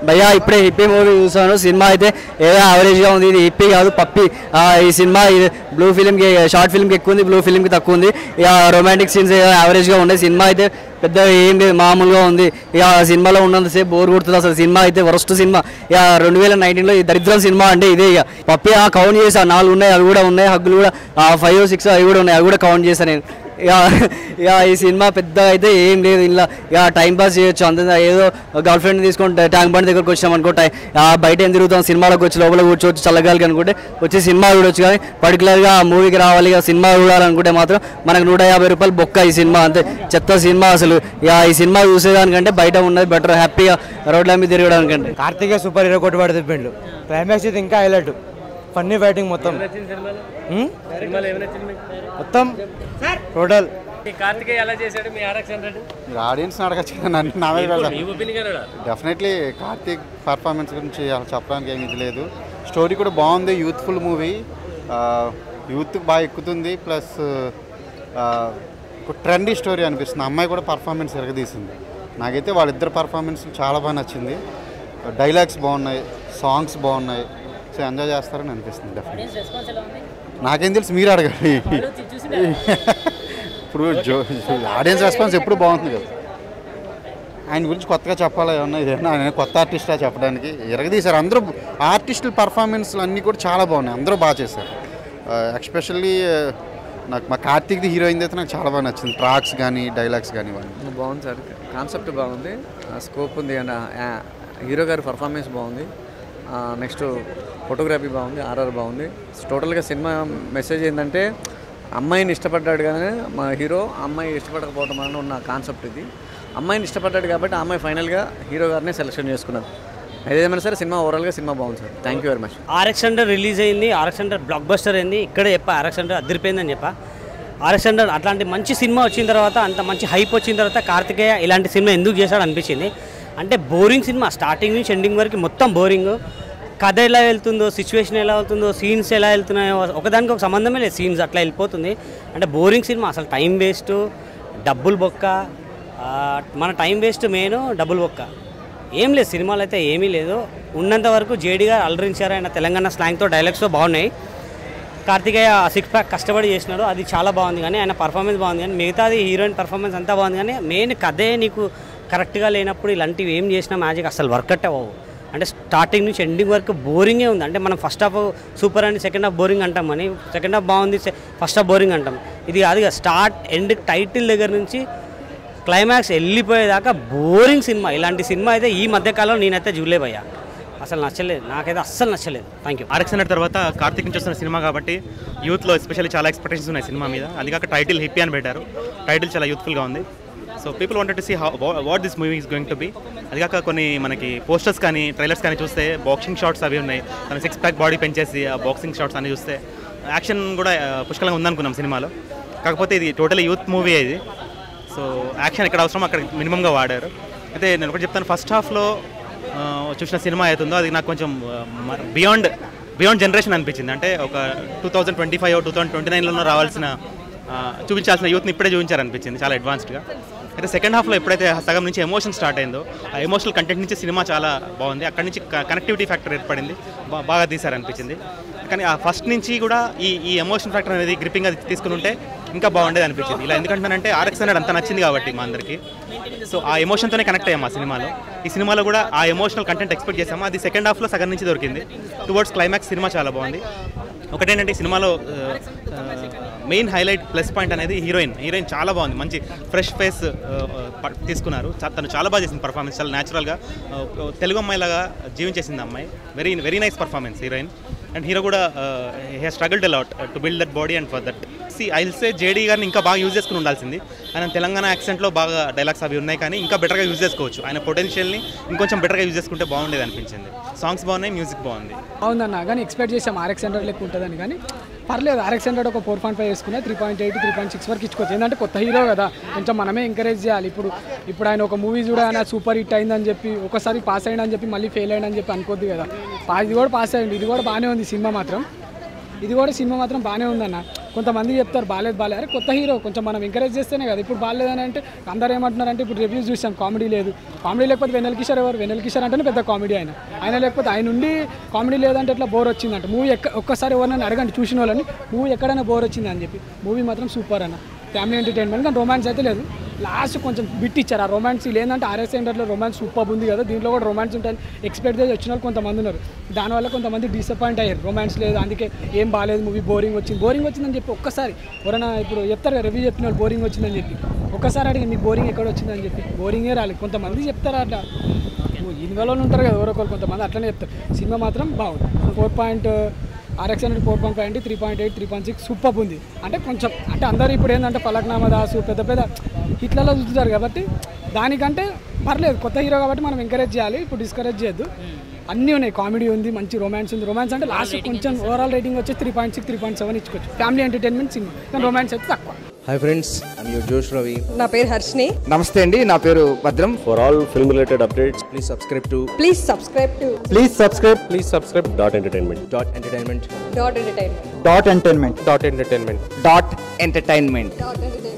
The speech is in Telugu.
భయ్యా ఇప్పుడే హిప్పీ మూవీ చూసాను. సినిమా అయితే ఏదో యావరేజ్గా ఉంది. ఇది హిప్పీ కాదు పప్పి. ఈ సినిమా బ్లూ ఫిలింకి షార్ట్ ఫిల్మ్కి ఎక్కువ ఉంది, బ్లూ ఫిల్మ్కి తక్కువ ఉంది. ఇక రొమాంటిక్ సీన్స్ ఏదో యావరేజ్గా ఉన్నాయి. సినిమా అయితే పెద్ద ఏం లేదు, మామూలుగా ఉంది. ఇక సినిమాలో ఉన్నంతసేపు బోర్ కొడుతుంది. అసలు సినిమా అయితే వరస్ట్ సినిమా. ఇక 2019లో ఈ దరిద్రం సినిమా అంటే ఇదే. ఇక పప్పి కౌంట్ చేసా 4 ఉన్నాయి, అవి కూడా ఉన్నాయి. హగ్గులు కూడా 5 or 6 అవి కూడా ఉన్నాయి, అవి కూడా కౌంట్ చేశాను నేను. ఇక ఈ సినిమా పెద్ద అయితే ఏం లేదు. ఇలా ఇక టైంపాస్ చేయొచ్చు అంత. ఏదో గర్ల్ ఫ్రెండ్ తీసుకొని ట్యాంక్ బండ్ దగ్గరకు వచ్చాం అనుకో, బయట ఏం తిరుగుతాం, సినిమాలోకి వచ్చి లోపల కూర్చోవచ్చు చల్లగాలికి అనుకుంటే వచ్చి సినిమా చూడొచ్చు. కానీ పర్టికులర్గా ఆ మూవీకి రావాలి, ఇక సినిమా చూడాలనుకుంటే మాత్రం మనకు 150 రూపాయలు బొక్క ఈ సినిమా. అంతే చెత్త సినిమా అసలు. ఇక ఈ సినిమా చూసేదానికంటే బయట ఉన్నది బెటర్, హ్యాపీగా రోడ్ల మీద తిరగడానికంటే. కార్తీక సూపర్ హీరో కొట్టి పడి తిప్పిండు. క్లైమాక్స్ అయితే ఇంకా హైలైట్, ఫన్నీ ఫైటింగ్ మొత్తం మొత్తం టోటల్. కార్తికేయ ఎలా చేశాడు మీ ఆర్ఎక్స్ 100? మీరు ఆడియన్స్ అడగచ్చు. డెఫినెట్లీ కార్తీక్ పర్ఫార్మెన్స్ గురించి అలా చెప్పడానికి ఏమి ఇది లేదు. స్టోరీ కూడా బాగుంది, యూత్ఫుల్ మూవీ, యూత్కి బాగా ఎక్కుతుంది. ప్లస్ ట్రెండీ స్టోరీ అనిపిస్తుంది. అమ్మాయి కూడా పర్ఫార్మెన్స్ ఎరగదీసింది. నాకైతే వాళ్ళిద్దరు పర్ఫార్మెన్స్ చాలా బాగా నచ్చింది. డైలాగ్స్ బాగున్నాయి, సాంగ్స్ బాగున్నాయి. సో ఎంజాయ్ చేస్తారని అనిపిస్తుంది. డెఫినెట్లీ నాకేం తెలుసు, మీరు అడగాలి. ఇప్పుడు ఆడియన్స్ రెస్పాన్స్ ఎప్పుడు బాగుంటుంది కదా. ఆయన గురించి కొత్తగా చెప్పాలా ఏమన్నా ఆయన కొత్త ఆర్టిస్టా చెప్పడానికి ఎరగదీశారు. అందరూ ఆర్టిస్టుల పర్ఫార్మెన్స్లు అన్నీ కూడా చాలా బాగున్నాయి, అందరూ బాగా చేశారు. ఎక్స్పెషల్లీ నాకు మా కార్తీక్ది హీరోయిన్ అయితే నాకు చాలా బాగా నచ్చింది. ట్రాక్స్ కానీ డైలాగ్స్ కానీ బాగుంది సార్. కాన్సెప్ట్ బాగుంది, స్కోప్ ఉంది, అండ్ హీరో గారి పర్ఫార్మెన్స్ బాగుంది. నెక్స్ట్ ఫోటోగ్రఫీ బాగుంది, ఆర్ఆర్ బాగుంది. టోటల్గా సినిమా మెసేజ్ ఏంటంటే అమ్మాయిని ఇష్టపడ్డాడు కానీ మా హీరో అమ్మాయి ఇష్టపడకపోవడం వలన ఉన్న కాన్సెప్ట్ ఇది. అమ్మాయిని ఇష్టపడ్డాడు కాబట్టి ఆ అమ్మాయి ఫైనల్గా హీరో గారినే సెలెక్షన్ చేసుకున్నారు. ఏదేమైనా సరే సినిమా ఓవరాల్గా సినిమా బాగుంది sir. Thank you very much. RX 100 release అయింది. RX 100 బ్లాక్ బస్టర్ అయింది. ఇక్కడే చెప్పా RX 100 అదిరిపోయిందని చెప్పా. RX 100 అట్లాంటి మంచి సినిమా వచ్చిన తర్వాత, అంత మంచి హైప్ వచ్చిన తర్వాత కార్తికేయ ఇలాంటి సినిమా ఎందుకు చేశాడు అనిపించింది. అంటే బోరింగ్ సినిమా, స్టార్టింగ్ నుంచి ఎండింగ్ వరకు మొత్తం బోరింగ్. కథ ఎలా వెళ్తుందో, సిచ్యువేషన్ ఎలా వెళ్తుందో, సీన్స్ ఎలా వెళ్తున్నాయో ఒకదానికి ఒక సంబంధమే లేదు. సీన్స్ అట్లా వెళ్ళిపోతుంది. అంటే బోరింగ్ సినిమా, అసలు టైం వేస్ట్, డబ్బులు బొక్క. మన టైం వేస్ట్ మెయిన్, డబ్బులు బొక్క. ఏం లేదు సినిమాలు అయితే ఏమీ లేదు. ఉన్నంత వరకు జేడీగా అలరించారు. ఆయన తెలంగాణ స్లాంగ్తో డైలాగ్స్తో బాగున్నాయి. కార్తికేయ 6 ప్యాక్ కష్టపడి చేసినాడు, అది చాలా బాగుంది. కానీ ఆయన పర్ఫార్మెన్స్ బాగుంది. కానీ మిగతాది హీరోయిన్ పర్ఫార్మెన్స్ అంతా బాగుంది. కానీ మెయిన్ కథే నీకు కరెక్ట్గా లేనప్పుడు ఇలాంటివి ఏం చేసినా మ్యాజిక్ అసలు వర్కౌట్ అవ్వవు. అంటే స్టార్టింగ్ నుంచి ఎండింగ్ వరకు బోరింగే ఉంది. అంటే మనం ఫస్ట్ హాఫ్ సూపర్ అని, సెకండ్ హాఫ్ బోరింగ్ అంటాం. అని సెకండ్ హాఫ్ బాగుంది, ఫస్ట్ హాఫ్ బోరింగ్ అంటాం. ఇది అది స్టార్ట్ ఎండ్ టైటిల్ దగ్గర నుంచి క్లైమాక్స్ వెళ్ళిపోయేదాకా బోరింగ్ సినిమా. ఇలాంటి సినిమా అయితే ఈ మధ్యకాలంలో నేనైతే చూడలేబయ్యా. అసలు నచ్చలేదు, నాకైతే అస్సలు నచ్చలేదు. Thank you. RX 100 తర్వాత కార్తీక్ నుంచి వస్తున్న సినిమా కాబట్టి యూత్లో ఎస్పెషల్లీ చాలా ఎక్స్పెక్టేషన్స్ ఉన్నాయి సినిమా మీద. అందుకాక టైటిల్ హిప్పీ అని పెట్టారు. టైటిల్ చాలా యూత్ఫుల్గా ఉంది. So people wanted to see what this movie is going to be. అదికాక కొన్ని మనకి పోస్టర్స్ కానీ ట్రైలర్స్ కానీ చూస్తే బాక్సింగ్ షాట్స్ అవి ఉన్నాయి. తన 6 ప్యాక్ బాడీ పెంచేసి ఆ బాక్సింగ్ షాట్స్ అన్ని చూస్తే యాక్షన్ కూడా పుష్కలంగా ఉందనుకున్నాం సినిమాలో. కాకపోతే ఇది టోటలీ యూత్ మూవీ ఇది. సో యాక్షన్ ఎక్కడ అవసరం అక్కడ మినిమంగా వాడారు. అయితే నేను ఒకటి చెప్తాను, ఫస్ట్ హాఫ్లో చూసిన సినిమా అవుతుందో అది నాకు కొంచెం బియాండ్ జనరేషన్ అనిపించింది. అంటే ఒక 2025 2029లో రావాల్సిన చూపించాల్సిన యూత్ని ఇప్పుడే చూపించారనిపించింది, చాలా అడ్వాన్స్డ్గా. అయితే సెకండ్ హాఫ్లో ఎప్పుడైతే సగం నుంచి ఎమోషన్ స్టార్ట్ అయిందో ఆ ఎమోషనల్ కంటెంట్ నుంచి సినిమా చాలా బాగుంది. అక్కడి నుంచి కనెక్టివిటీ ఫ్యాక్టర్ ఏర్పడింది, బాగా తీశారనిపించింది. కానీ ఆ ఫస్ట్ నుంచి కూడా ఈ ఎమోషన్ ఫ్యాక్టర్ అనేది గ్రిప్పింగ్ అది తీసుకుని ఉంటే ఇంకా బాగుండేది అనిపించింది. ఇలా ఎందుకంటానంటే RX 100 అంత నచ్చింది కాబట్టి మా అందరికీ. సో ఆ ఎమోషన్తోనే కనెక్ట్ అయ్యాము ఆ సినిమాలో. ఈ సినిమాలో కూడా ఆ ఎమోషనల్ కంటెంట్ ఎక్స్పెక్ట్ చేసాము, అది సెకండ్ హాఫ్లో సగం నుంచి దొరికింది. టువర్డ్స్ క్లైమాక్స్ సినిమా చాలా బాగుంది. ఒకటేంటంటే ఈ సినిమాలో మెయిన్ హైలైట్ ప్లస్ పాయింట్ అనేది హీరోయిన్ చాలా బాగుంది. మంచి ఫ్రెష్ ఫేస్ తీసుకున్నారు. తను చాలా బాగా చేసింది పర్ఫార్మెన్స్, చాలా న్యాచురల్గా తెలుగు అమ్మాయిలాగా జీవించేసింది అమ్మాయి. Very nice performance heroine. And hero కూడా he struggled a lot to build that body and for that. I will say JD గారిని ఇంకా బాగా యూజ్ చేసుకుని ఉండాల్సింది. ఆయన తెలంగాణ యాక్సెంట్లో బాగా డైలాగ్స్ అవి ఉన్నాయి, కానీ ఇంకా బెటర్గా యూజ్ చేసుకోవచ్చు. ఆయన పొటెన్షియల్ని ఇంకొంచెం బెటర్గా యూజ్ చేసుకుంటే బాగుండేది అనిపించింది. సాంగ్స్ బాగున్నాయి, మ్యూజిక్ బాగుంది. బాగుందన్న, కానీ ఎక్స్పెక్ట్ చేసాం RX 100 లెక్క ఉంటుందని. కానీ పర్లేదు, RX 100 ఒక 4.5 వేసుకున్నా 3.8 3.6 వరకు ఇచ్చుకోవచ్చు. ఏంటంటే కొత్త హీరో కదా, కొంచెం మనమే ఎంకరేజ్ చేయాలి. ఇప్పుడు ఆయన ఒక మూవీ చూడ ఆయన సూపర్ హిట్ అయిందని చెప్పి ఒకసారి పాస్ అయ్యిందని చెప్పి మళ్ళీ ఫెయిల్ అయ్యిందని చెప్పి అనుకోద్ది కదా. ఇది కూడా పాస్ అయ్యింది, ఇది కూడా బాగానే ఉంది సినిమా మాత్రం. బాగానే ఉందన్న. కొంతమంది చెప్తారు బాలేదు అరే కొత్త హీరో కొంచెం మనం ఎంకరేజ్ చేస్తేనే కదా. ఇప్పుడు బాగాలేదని అంటే అందరూ ఏమంటున్నారంటే ఇప్పుడు రివ్యూస్ చూసాం కామెడీ లేదు, కామెడీ లేకపోతే వెన్నెల కిషోర్ ఎవరు, వెన్నెల కిషోర్ అంటేనే పెద్ద కామెడీ ఆయన లేకపోతే ఆయన ఉండి కామెడీ లేదంటే ఎట్లా బోర్ వచ్చిందంట. మూవీ ఒక్కసారి ఎవరైనా అడగండి చూసిన వాళ్ళని మూవీ ఎక్కడైనా బోర్ వచ్చింది అని చెప్పి. మూవీ మాత్రం సూపర్ అన్న, ఫ్యామిలీ ఎంటర్టైన్మెంట్. కానీ రొమాన్స్ అయితే లేదు, లాస్ట్ కొంచెం బిట్ ఇచ్చారు. ఆ రొమాన్స్ లేదంటే ఆర్ఎస్ సెంటర్లో రొమాన్స్ సూపర్ ఉంది కదా, దీంట్లో కూడా రొమాన్స్ ఉంటాయి ఎక్స్పెక్ట్ చేసి వచ్చిన వాళ్ళు కొంతమంది ఉన్నారు. దానివల్ల కొంతమంది డిసప్పాయింట్ అయ్యారు, రొమాన్స్ లేదు అందుకే ఏం బాగాలేదు మూవీ, బోరింగ్ వచ్చిందని చెప్పి ఒక్కసారి ఎవరైనా ఇప్పుడు చెప్తారు కదా రివ్యూ చెప్పిన వాళ్ళు బోరింగ్ వచ్చిందని చెప్పి, ఒక్కసారి అడిగి మీకు బోరింగ్ ఎక్కడ వచ్చిందని చెప్పి. బోరింగే రాలేదు. కొంతమంది చెప్తారు అట్లా ఇన్వాల్వ్ ఉంటారు కదా ఎవరొకరు, కొంతమంది అట్లనే చెప్తారు. సినిమా మాత్రం బాగుంది. RX100 4.5 3.8 3.6 సూపర్ ఉంది. అంటే కొంచెం అంటే అందరూ ఇప్పుడు ఏంటంటే ఫలక్నామా దాసు పెద్ద హిట్లలో చూస్తారు కాబట్టి దానికంటే పర్లేదు, కొత్త హీరో కాబట్టి మనం ఎంకరేజ్ చేయాలి, ఇప్పుడు డిస్కరేజ్ చేయొద్దు. అన్నీ ఉన్నాయి, కామెడీ ఉంది, మంచి రొమాన్స్ ఉంది. రొమాన్స్ అంటే లాస్ట్ కొంచెం ఓవరాల్ రేటింగ్ వచ్చేసి 3.6 3.7 ఇచ్చుకోవచ్చు. ఫ్యామిలీ ఎంటర్టైన్మెంట్ సినిమా, కానీ రొమాన్స్ అయితే తక్కువ. హాయ్ ఫ్రెండ్స్, ఐమ్ యువర్ జోష్ రవి. నా పేరు హర్షిని. నమస్తే అండి, నా పేరు Bhadram. For all film related updates please subscribe to dot entertainment. Dot entertainment. Dot entertainment.